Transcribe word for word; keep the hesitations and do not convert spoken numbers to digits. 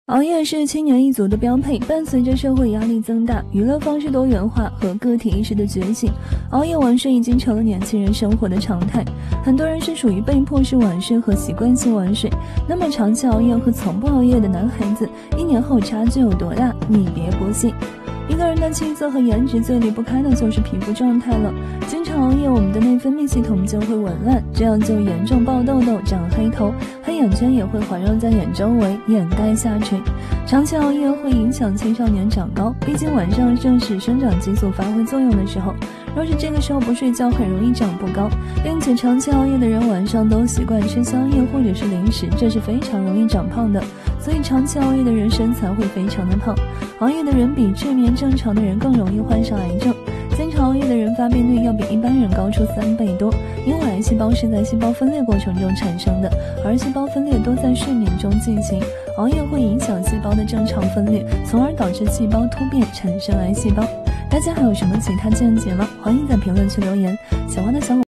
熬夜是青年一族的标配，伴随着社会压力增大、娱乐方式多元化和个体意识的觉醒，熬夜晚睡已经成了年轻人生活的常态。很多人是属于被迫式晚睡和习惯性晚睡。那么长期熬夜和从不熬夜的男孩子，一年后差距有多大？你别不信。一个人的气色和颜值最离不开的就是皮肤状态了。经常熬夜，我们的内分泌系统就会紊乱，这样就严重爆痘痘、长黑头，黑眼圈也会环绕在眼周围，眼袋下垂。长期熬夜会影响青少年长高，毕竟晚上正是生长激素发挥作用的时候，若是这个时候不睡觉，很容易长不高。并且长期熬夜的人晚上都习惯吃宵夜或者是零食，这是非常容易长胖的。所以长期熬夜的人身材会非常的胖。熬夜的人比睡眠正常的人更容易患上癌症。经常熬夜的人发病率要比一般人高出三倍多，因为癌细胞是在细胞分裂过程中产生的，而细胞分裂都在睡眠中进行。熬夜会影响细胞的正常分裂，从而导致细胞突变，产生癌细胞。大家还有什么其他见解吗？欢迎在评论区留言。喜欢的小伙